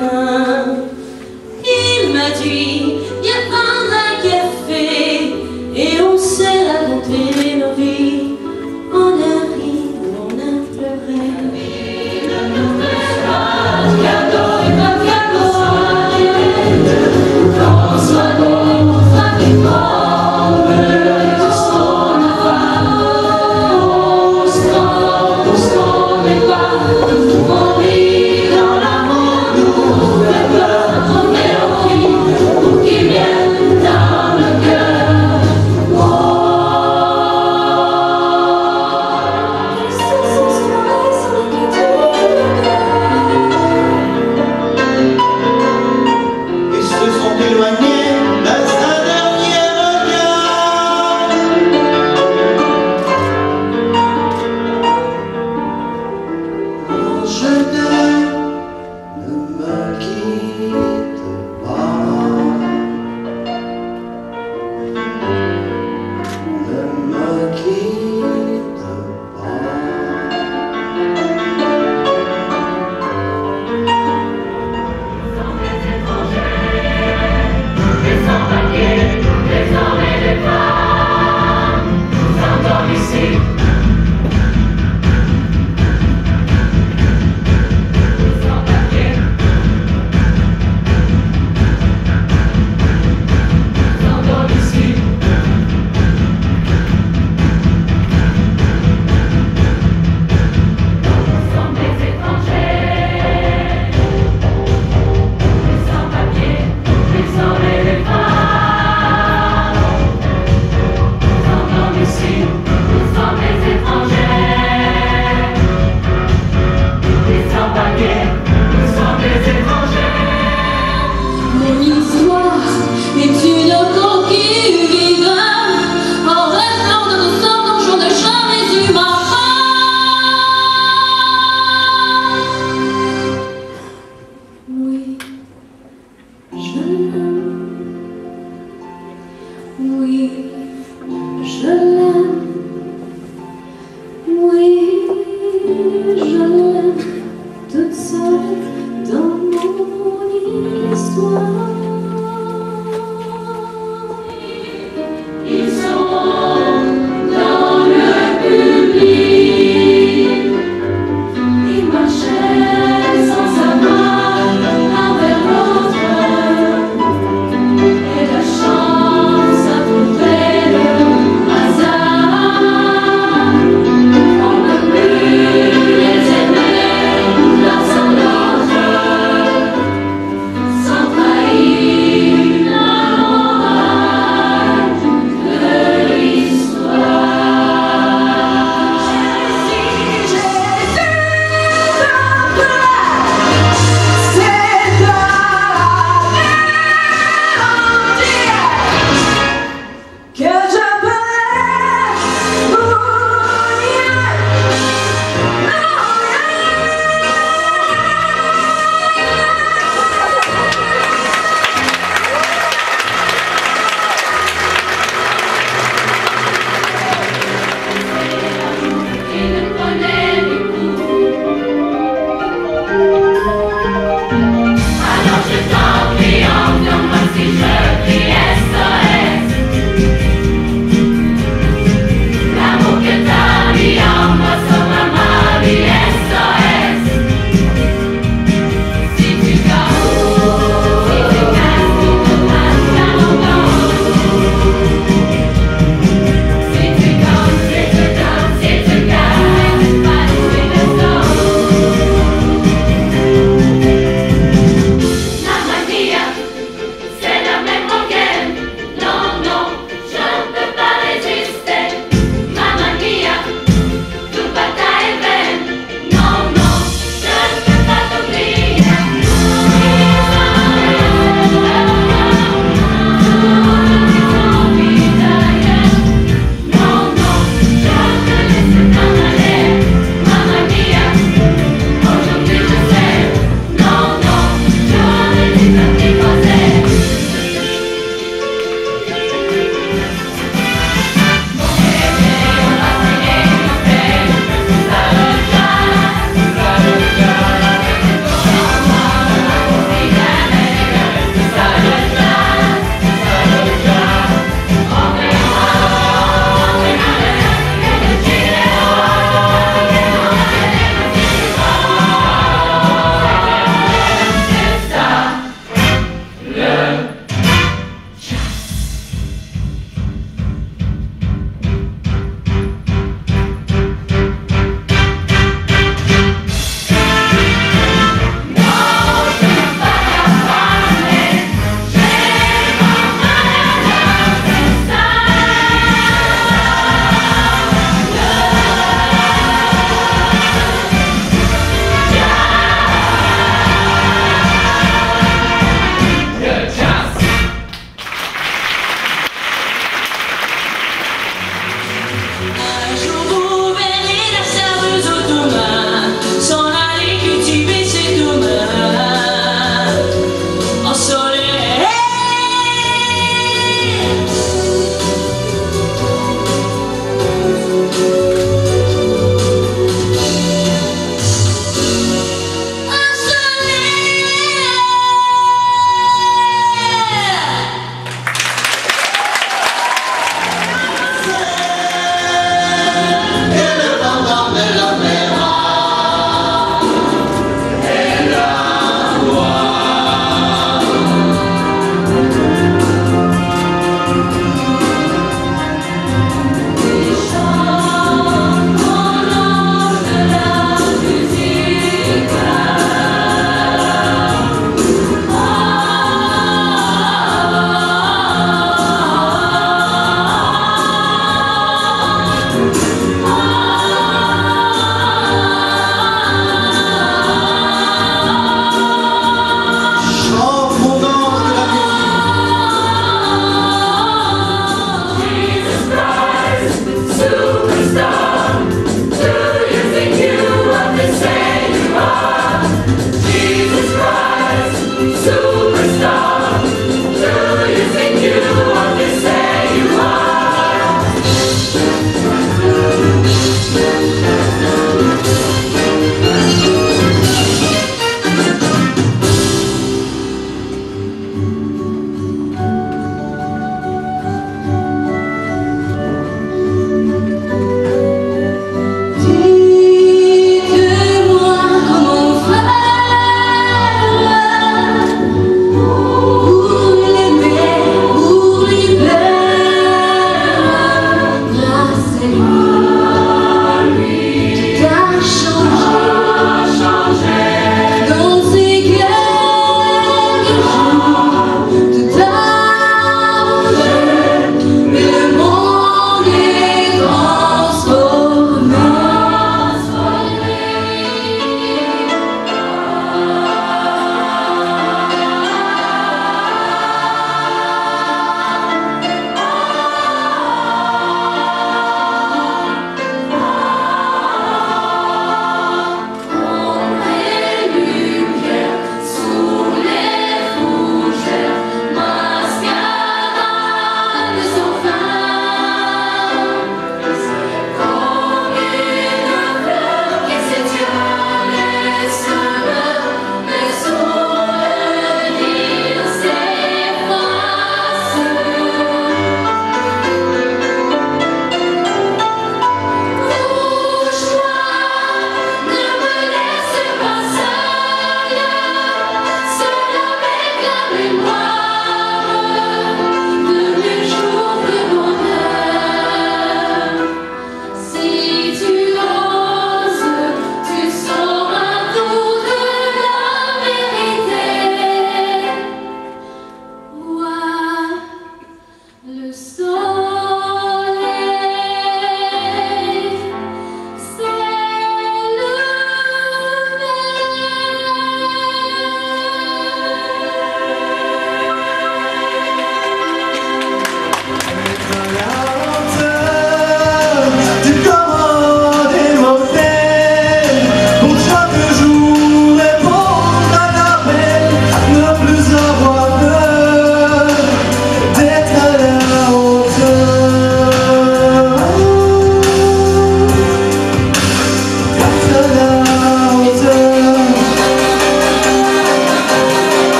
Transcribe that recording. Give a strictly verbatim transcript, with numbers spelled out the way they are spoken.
matin. Il m'a dit, viens prendre un café et on s'est raconté nos vies. On a ri, on a pleuré. Cadeau et pas cadeau, quand soit bon, pas des bombes, tout ce qu'on a pas, on se trompe, tout ce qu'on n'est pas, on vit dans l'amour, nous fait peur, on est au cri, pour qu'il vienne dans le cœur. Ils se sont éloignés dans un dernier regard. Oh, je t'aime, ne me quitte pas. Ne me quitte pas. Mon histoire est une conquille vivante, en restant de nos sorts dont je n'ai jamais eu ma part. Oui, je l'aime. Oui, je l'aime. Oui, je l'aime, toute seule dans mon histoire. Ils sont dans le public, ils marchaient sans savoir l'un vers l'autre, et la chance a trouvé le hasard. On ne peut plus les aimer l'un sans l'autre, sans trahir la morale de l'histoire. Jésus, Jésus, ton cœur, c'est de la mélodie que je peux alors je